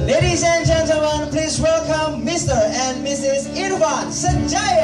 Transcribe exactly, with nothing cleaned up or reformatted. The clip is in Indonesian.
Ladies and gentlemen, please welcome Mister and Missus Irfan Sanjaya.